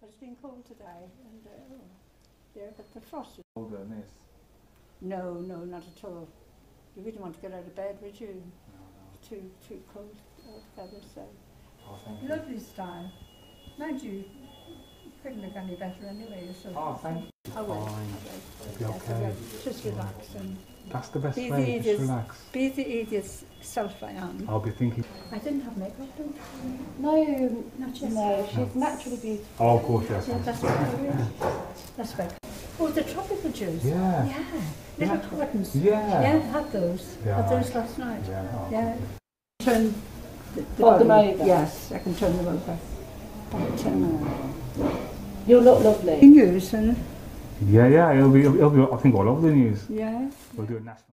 It's been cold today, and there, but the frost is Colder than this? No, not at all. You wouldn't want to get out of bed, would you? No. Too cold altogether, so. Oh, thank you. Lovely style. Mind you couldn't look any better anyway. So oh, thank you. I will. Be okay. Just relax and That's the best way, just relax. Be the easiest self I am. I'll be thinking. I didn't have makeup, did I? No, not just no, she's naturally beautiful. Oh, of course, yes. Yeah, that's right. That's right. Oh, the tropical juice. Yeah. Yeah. Little cartons. Yeah. Yeah, had those. Yeah. Had those last night. Yeah. Oh. Yeah. Turn Them over? Yes, I can turn them over. But, you look lovely. news and Yeah, it'll be, I think, all over the news. yeah. We'll do it national.